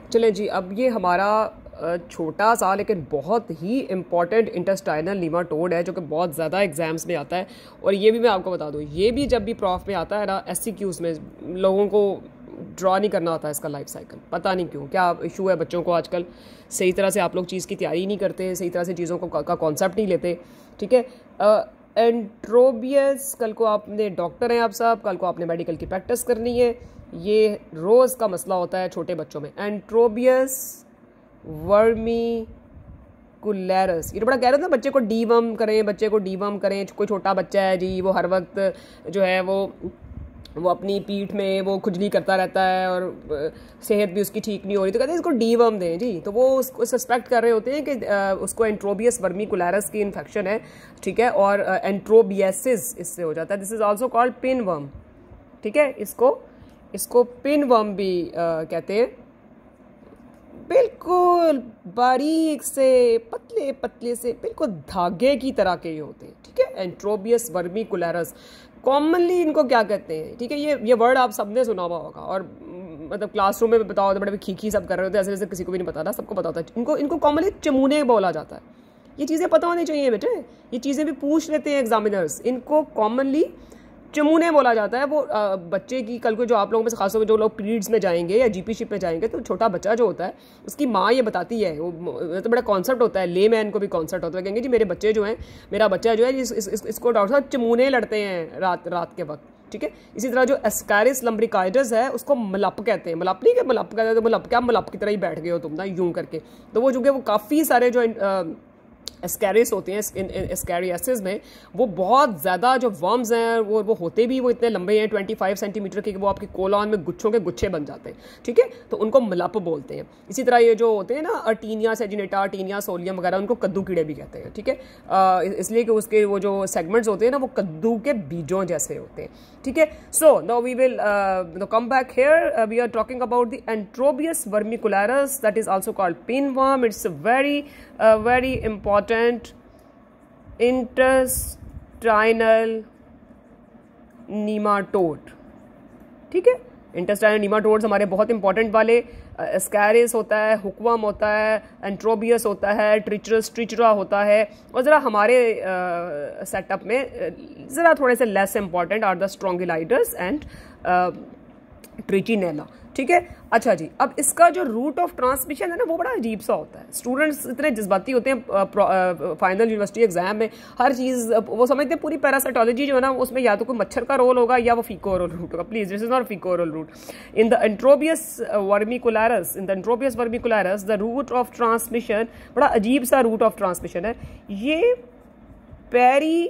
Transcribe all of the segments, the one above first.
चलें जी, अब ये हमारा छोटा सा लेकिन बहुत ही इम्पॉर्टेंट इंटेस्टाइनल नीमाटोड है जो कि बहुत ज़्यादा एग्जाम्स में आता है। और ये भी मैं आपको बता दूँ, ये भी जब भी प्रॉफ में आता है ना, SCQs में लोगों को ड्रॉ नहीं करना होता है इसका लाइफ साइकिल। पता नहीं क्यों, क्या इशू है बच्चों को आजकल। सही तरह से आप लोग चीज़ की तैयारी नहीं करते, सही तरह से चीज़ों का कॉन्सेप्ट नहीं लेते। ठीक है, एंट्रोबियस, कल को आपने डॉक्टर हैं आप सब, कल को आपने मेडिकल की प्रैक्टिस करनी है। ये रोज़ का मसला होता है छोटे बच्चों में। एंट्रोबियस वर्मिकुलैरस, ये तो बड़ा कह रहे थे बच्चे को डीवर्म करें, बच्चे को डीवर्म करें। कोई छोटा बच्चा है जी, वो हर वक्त जो है वो अपनी पीठ में वो खुजली करता रहता है और सेहत भी उसकी ठीक नहीं हो रही, तो कहते हैं इसको डीवर्म दें जी। तो वो उसको सस्पेक्ट कर रहे होते हैं कि उसको एंट्रोबियस वर्मिकुलैरस की इन्फेक्शन है। ठीक है, और एंट्रोबियसिस इससे हो जाता है। This is also called pin worm. ठीक है, इसको पिन वर्म भी कहते हैं। बिल्कुल बारीक से पतले पतले से बिल्कुल धागे की तरह के ये होते हैं। ठीक है, एंट्रोबियस वर्मिकुलैरस कॉमनली इनको क्या कहते हैं। ठीक है, ये वर्ड आप सबने सुना हुआ होगा, और मतलब क्लासरूम में बताओ तो बड़े खीखी सब कर रहे होते हैं, ऐसे जैसे किसी को भी नहीं पता ना, सबको पता होता है। इनको कॉमनली चमूने बोला जाता है। ये चीज़ें पता होनी चाहिए बेटे, ये चीज़ें भी पूछ लेते हैं एग्जामिनर्स। इनको कॉमनली चमूने बोला जाता है। वो बच्चे की कल को जो आप लोगों में से खासतौर पर जो लोग पीरियड्स में जाएंगे या जीपीशिप में जाएंगे, तो छोटा बच्चा जो होता है उसकी माँ ये बताती है, वो तो बड़ा कॉन्सेप्ट होता है, ले मैन को भी कॉन्सेप्ट होता है। कहेंगे जी मेरे बच्चे जो हैं, मेरा बच्चा जो है इसको डॉक्टर साहब चमूने लड़ते हैं रात के वक्त। ठीक है, इसी तरह जो एस्कैरिस लम्ब्रिकाइडस है उसको मलप कहते हैं। मलप नहीं, मलप कहते हैं तो मलप क्या, मलप की तरह ही बैठ गए हो तुम ना यूं करके। तो वो चूँकि वो काफ़ी सारे जो एस्कैरिस होते हैं, एस्कैरियासिस में वो बहुत ज़्यादा जो वर्म्स हैं वो होते भी वो इतने लंबे हैं 25 सेंटीमीटर के, वो आपके कोलॉन में गुच्छों के गुच्छे बन जाते हैं। ठीक है, तो उनको मलप बोलते हैं। इसी तरह ये जो होते हैं ना अर्टीनिया सेजिनेटा, अर्टीनिया सोलियम वगैरह, उनको कद्दू कीड़े भी कहते हैं। ठीक है, इसलिए कि उसके वो जो सेगमेंट्स होते हैं ना, वो कद्दू के बीजों जैसे होते हैं। ठीक है, so now we will come back here. We are talking about the Enterobius vermicularis, that is also called pinworm. It's very important intestinal nematode। ठीक है, इंटेस्टाइनल नीमाटोड्स हमारे बहुत इंपॉर्टेंट वाले। एस्कैरिस होता है, हुकवर्म होता है, एंट्रोबियस होता है, ट्रिचरा होता है, और ज़रा हमारे सेटअप में ज़रा थोड़े से less important are the Strongyloides and Trichinella. ठीक है, अच्छा जी, अब इसका जो रूट ऑफ ट्रांसमिशन है ना, वो बड़ा अजीब सा होता है। स्टूडेंट्स इतने जज्बाती होते हैं फाइनल यूनिवर्सिटी एग्जाम में, हर चीज़ वो समझते हैं। पूरी पैरासाइटोलॉजी जो है ना, उसमें या तो कोई मच्छर का रोल होगा या वो फीकोरल रूट होगा। Please, this is not faeco-oral route. In the Enterobius vermicularis the route of transmission बड़ा अजीब सा रूट ऑफ ट्रांसमिशन है। ये पेरी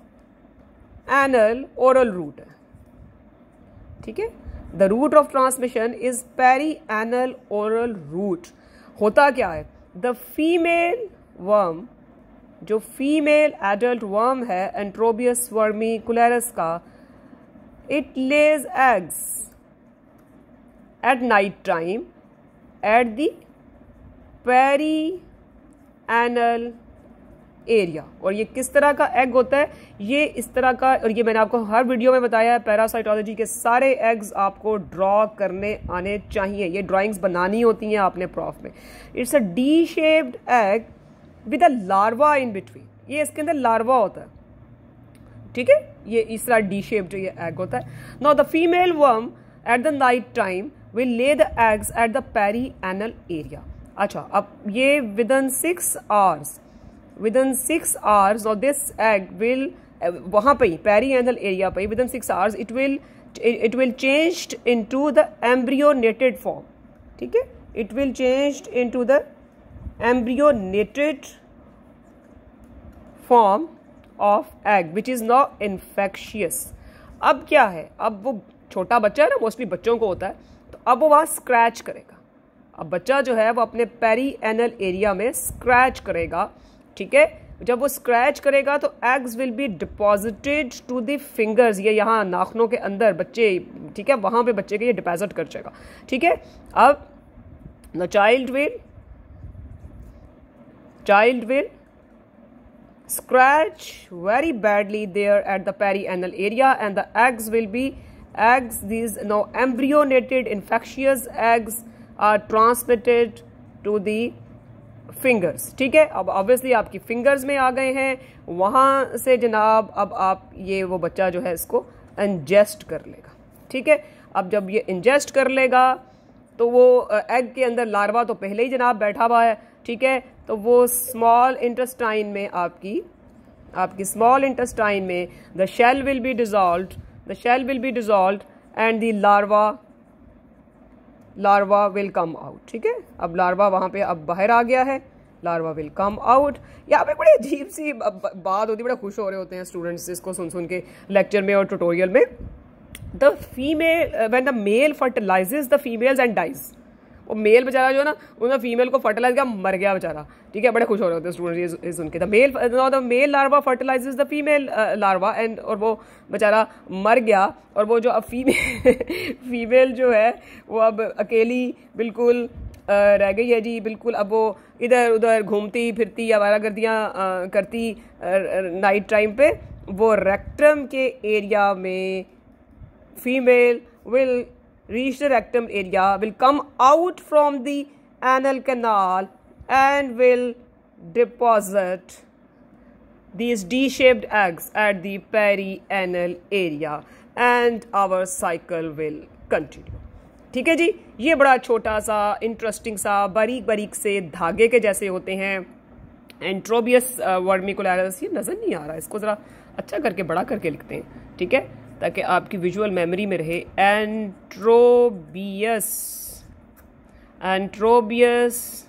एनल ओरल रूट है। ठीक है, The route of transmission is perianal oral route। होता क्या है, the female worm, जो फीमेल एडल्ट वर्म है एंट्रोबियस वर्मिकुलैरस का, it lays eggs at night time at the perianal area. और ये किस तरह का एग होता है, ये इस तरह का, और ये मैंने आपको हर वीडियो में बताया है। पैरासाइटोलॉजी के सारे एग्स आपको ड्रॉ करने आने चाहिए, ये ड्राइंग्स बनानी होती हैं आपने प्रॉफ में। It's a D shaped egg with a larva in between. ये इसके अंदर लार्वा होता है। ठीक है, ये इस तरह डी शेप्ड ये एग होता है। Now the female worm at the night time will lay the eggs at the perianal area. अच्छा, अब ये विदिन 6 hours और दिस एग विल वहाँ पे ही पेरीएनल एरिया पे within 6 hours it will changed into the embryonated form. ठीक है, it will changed into the embryonated form of egg which is not infectious. अब क्या है, अब वो छोटा बच्चा है ना, मोस्टली बच्चों को होता है, तो अब वो वहाँ स्क्रैच करेगा। अब बच्चा जो है वो अपने पेरीएनल एरिया में स्क्रैच करेगा। ठीक है, जब वो स्क्रैच करेगा तो eggs will be deposited to the fingers, ये यहाँ नाखूनों के अंदर बच्चे, ठीक है, वहाँ पे बच्चे के ये डिपॉजिट कर जाएगा। ठीक है, अब the child will scratch very badly there at the perianal area and the eggs will be these now embryonated infectious eggs are transmitted to the fingers. ठीक है, अब ऑब्वियसली आपकी फिंगर्स में आ गए हैं, वहाँ से जनाब अब आप ये वो बच्चा जो है इसको इंजेस्ट कर लेगा। ठीक है, अब जब ये इंजेस्ट कर लेगा तो वो एग के अंदर लार्वा तो पहले ही जनाब बैठा हुआ है। ठीक है, तो वो स्मॉल इंटेस्टाइन में आपकी स्मॉल इंटेस्टाइन में the shell will be dissolved and the larva will come out. ठीक है, अब लार्वा वहाँ पे अब बाहर आ गया है, लार्वा विल कम आउट। यहाँ पे बड़ी अजीब सी बात होती है, बड़ा खुश हो रहे होते हैं स्टूडेंट्स इसको सुन के लेक्चर में और ट्यूटोरियल में। The female when the male fertilizes the females and dies, वो मेल बेचारा जो है ना उन्होंने फीमेल को फर्टिलाइज किया, मर गया बेचारा। ठीक है, बड़े खुश हो रहे होते हैं स्टूडेंट्स ये सुन के। The male larva fertilizes the female larva and, और वो बेचारा मर गया, और वो जो अब फीमेल जो है वो अब अकेली बिल्कुल रह गई है जी, बिल्कुल। अब वो इधर उधर घूमती फिरती आवारागर्दियाँ करती नाइट टाइम पे। वो रेक्टम के एरिया में female will reach the rectum area, will come out from the anal canal and will deposit these D-shaped eggs at the perianal area and our cycle will continue। ठीक है जी, ये बड़ा छोटा सा इंटरेस्टिंग सा बारीक बारीक से धागे के जैसे होते हैं एंट्रोबियस वर्मिकुलरस। ये नज़र नहीं आ रहा, इसको ज़रा अच्छा करके बड़ा करके लिखते हैं। ठीक है, ताकि आपकी विजुअल मेमोरी में रहे। Enterobius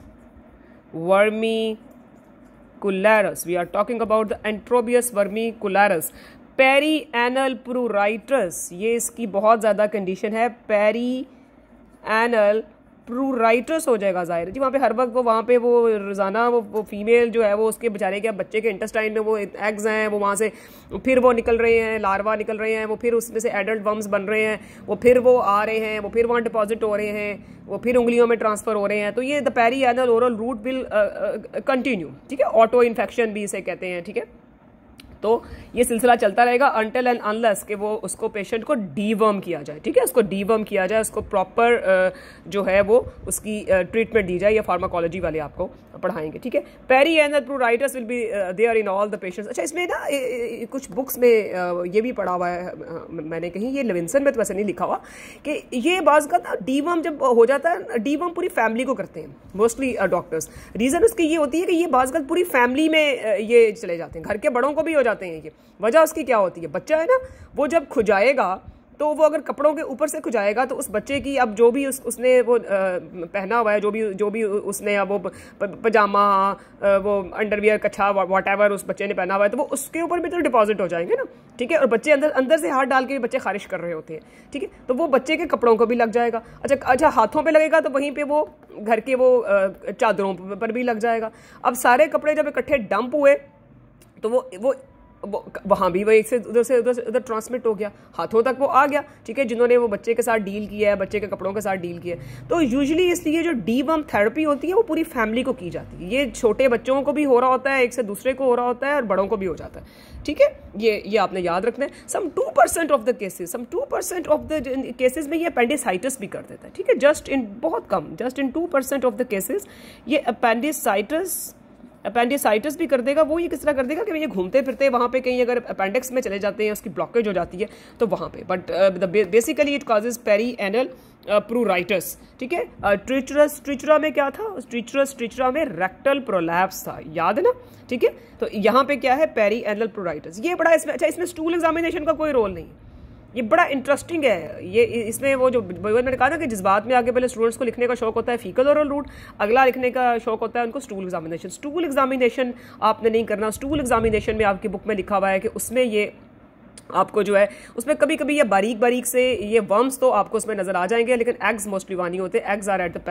vermicularis, we are talking about the Enterobius vermicularis. Perianal pruritus, ये इसकी बहुत ज़्यादा कंडीशन है। पेरीएनल प्रूराइटस हो जाएगा ज़ाहिर जी। वहाँ पे हर वक्त वहाँ पे वो रोज़ाना वो फीमेल जो है वो उसके बेचारे के बच्चे के इंटेस्टाइन में वो एग्स हैं, वो वहाँ से फिर वो निकल रहे हैं, लार्वा निकल रहे हैं, वो फिर उसमें से एडल्ट वर्म्स बन रहे हैं, वो फिर वो आ रहे हैं, वो फिर वहाँ डिपॉजिट हो रहे हैं, वो फिर उंगलियों में ट्रांसफ़र हो रहे हैं। तो ये the perianal oral route will continue. ठीक है, ऑटो इन्फेक्शन भी इसे कहते हैं। ठीक है, तो ये सिलसिला चलता रहेगा अनटिल एंड अनलेस कि वो उसको पेशेंट को डीवर्म किया जाए। ठीक है, उसको डीवर्म किया जाए, उसको प्रॉपर जो है वो उसकी ट्रीटमेंट दी जाए। या फार्माकोलॉजी वाले आपको पढ़ाएंगे। ठीक है, perianal pruritus will be there in all the patients. अच्छा, इसमें ना कुछ बुक्स में ये भी पढ़ा हुआ है मैंने कहीं, ये लेविंसन में तो वैसे नहीं लिखा हुआ कि ये बाज़ का ना डीवर्म जब हो जाता है, डीवर्म पूरी फैमिली को करते हैं मोस्टली डॉक्टर्स। रीज़न उसकी ये होती है कि ये बाज़ का पूरी फैमिली में ये चले जाते हैं, घर के बड़ों को भी हो जाते हैं। ये वजह उसकी क्या होती है, बच्चा है ना वो जब खुजाएगा तो वो अगर कपड़ों के ऊपर से खुजाएगा तो उस बच्चे की अब जो भी उसने वो पहना हुआ है, जो भी उसने अब वो पजामा, वो अंडरवियर, कच्छा, व्हाटएवर उस बच्चे ने पहना हुआ है, तो वो उसके ऊपर भी तो डिपॉजिट हो जाएंगे ना। ठीक है, और बच्चे अंदर से हाथ डाल के बच्चे खारिश कर रहे होते हैं। ठीक है, तो वो बच्चे के कपड़ों को भी लग जाएगा। अच्छा, हाथों पे लगेगा तो वहीं पे वो घर के वो चादरों पर भी लग जाएगा। अब सारे कपड़े जब इकट्ठे डंप हुए तो वो वहाँ भी वो एक से उधर ट्रांसमिट हो गया, हाथों तक वो आ गया। ठीक है, जिन्होंने वो बच्चे के साथ डील किया है, बच्चे के कपड़ों के साथ डील किया है। तो यूजुअली इसलिए जो डीवर्म थेरेपी होती है वो पूरी फैमिली को की जाती है। ये छोटे बच्चों को भी हो रहा होता है, एक से दूसरे को हो रहा होता है, और बड़ों को भी हो जाता है। ठीक है, ये आपने याद रखना है। सम 2% ऑफ द केसेस में ये अपेंडिसाइटिस भी कर देता है। ठीक है, just in 2% of the cases ये अपेंडिसाइटिस भी कर देगा। वो ये किस तरह कर देगा कि ये घूमते फिरते वहाँ पे कहीं अगर अपेंडिक्स में चले जाते हैं, उसकी ब्लॉकेज हो जाती है तो वहाँ पे, but basically it causes perianal pruritus. ठीक है, ट्रिचरा में क्या था, ट्रिचरा में रेक्टल प्रोलैप्स था, याद है ना। ठीक है, तो यहाँ पे क्या है, पेरीएनल प्रूराइटस। ये बड़ा इसमें, अच्छा इसमें स्टूल एग्जामिनेशन का कोई रोल नहीं, ये बड़ा इंटरेस्टिंग है। ये इसमें वो जो मैंने कहा ना कि जिस बात में आगे पहले स्टूडेंट्स को लिखने का शौक होता है फीकल ओरल रूट, अगला लिखने का शौक होता है उनको स्टूल एग्जामिनेशन आपने नहीं करना। स्टूल एग्जामिनेशन में आपकी बुक में लिखा हुआ है कि उसमें ये आपको जो है उसमें कभी कभी ये बारीक से ये वर्म्स तो आपको उसमें नजर आ जाएंगे, लेकिन एग्स मोस्टली वहाँ नहीं होते। Eggs are at the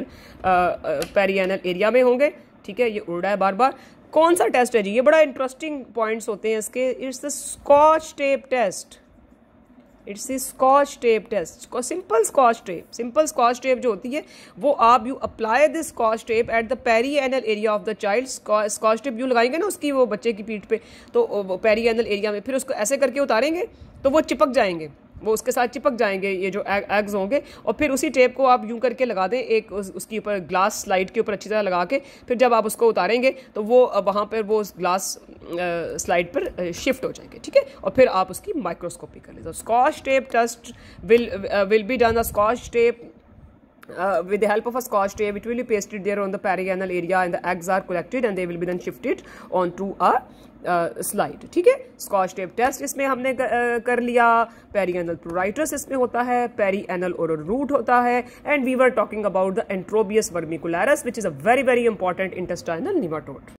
perianal area में होंगे। ठीक है, ये उड़ रहा है बार बार। कौन सा टेस्ट है जी, ये बड़ा इंटरेस्टिंग पॉइंट्स होते हैं इसके। It's the Scotch tape test. It's the Scotch tape test. Simple Scotch tape जो होती है वो आप you apply this Scotch tape at the perianal area of the child. Scotch tape you लगाएंगे ना उसकी वो बच्चे की पीठ पे, तो पेरीएनल एरिया में, फिर उसको ऐसे करके उतारेंगे तो वो चिपक जाएंगे। वो उसके साथ चिपक जाएंगे, ये जो एग्स होंगे, और फिर उसी टेप को आप यूं करके लगा दें एक उसके ऊपर, ग्लास स्लाइड के ऊपर अच्छी तरह लगा के, फिर जब आप उसको उतारेंगे तो वो वहाँ पर वो ग्लास स्लाइड पर शिफ्ट हो जाएंगे, ठीक है, और फिर आप उसकी माइक्रोस्कोपी कर लीजिए। Scotch tape test will be done. The scotch tape, with the help of a scotch tape, it will be pasted there on the perianal area, and the eggs are collected and they will be then shifted onto a slide, ठीक है। Scotch tape test इसमें हमने कर लिया। Perianal प्लूराइटस इसमें होता है, perianal oral route होता है, and we were talking about the Enterobius vermicularis which is a very very important intestinal nematode.